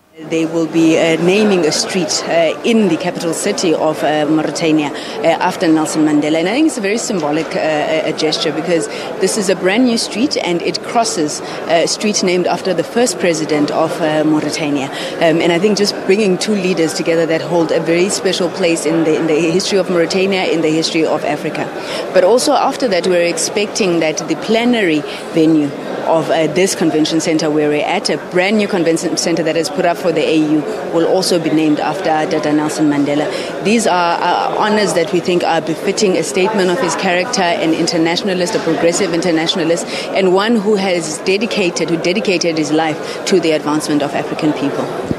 They will be naming a street in the capital city of Mauritania after Nelson Mandela. And I think it's a very symbolic gesture, because this is a brand new street and it crosses a street named after the first president of Mauritania. And I think just bringing two leaders together that hold a very special place in the history of Mauritania, in the history of Africa. But also after that, we're expecting that the plenary venue of this convention center where we're at, a brand new convention center that is put up for the AU, will also be named after Dada Nelson Mandela. These are honors that we think are befitting a statement of his character, an internationalist, a progressive internationalist, and one who dedicated his life to the advancement of African people.